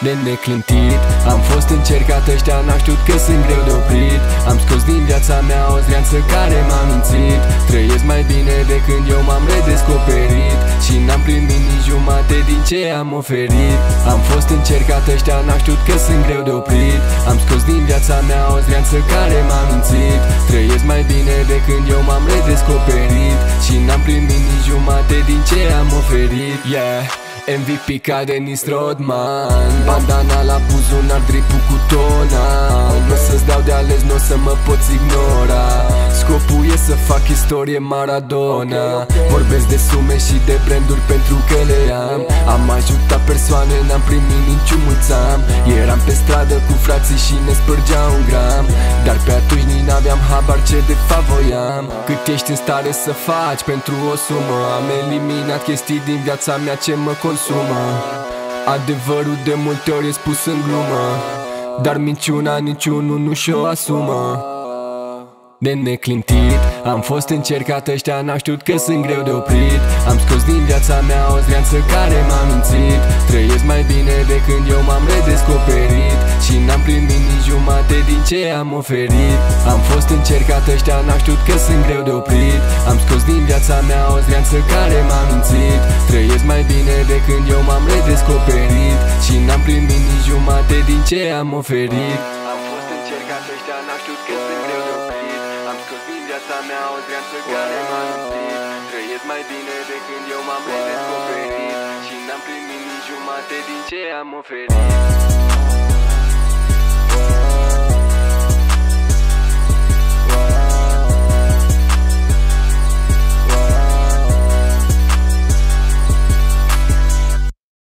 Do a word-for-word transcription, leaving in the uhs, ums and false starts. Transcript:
de neclintit. Am fost încercat, ăștia n-au știut că sunt greu de oprit. Am scos din viața mea o zleanță care m-a mințit. Trăiesc mai bine de când eu m-am redescoperit și n-am primit nici jumate din ce am oferit. Am fost încercat, ăștia n-au știut că sunt greu de oprit. Am scos din viața mea o zleanță care m-a mințit. Trăiesc mai bine de când eu m-am redescoperit și n-am primit nici jumate din ce am oferit. Yeah, M V P ca Dennis Rodman, bandana la buzunar, dripul cu tona. N-o să-ți dau de ales, n-o să mă poți ignora. Scopul e să fac istorie Maradona. Vorbesc de sume și de branduri pentru că le am. Am ajutat persoane, n-am primit niciun mulțam. Eram pe stradă cu frații și ne spărgea un gram, dar pe atunci nici n-aveam habar ce de fapt voiam. Cât ești în stare să faci pentru o sumă. Am eliminat chestii din viața mea ce mă consumă. Adevărul de multe ori e spus în glumă, dar minciuna niciunul nu și-o asumă. De neclintit, am fost încercat, ăștia n-au știut că sunt greu de oprit. Am scos din viața mea o zleanță care m-a mințit. Trăiesc mai bine de când eu m-am redescoperit și n-am primit nici jumate din ce am oferit. Am fost încercat, ăștia n-au știut că sunt greu de oprit. Am scos din viața mea o zleanță care m-a mințit. Trăiesc mai bine de când eu m-am redescoperit și n-am primit nici jumate din ce am oferit. Am fost încercat, ăștia n-au știut că sunt greu de oprit. Am scos din viața mea o zleanță care m-a mințit. Trăiesc mai bine de când eu m-am redescoperit și n-am primit nici jumate din ce am oferit.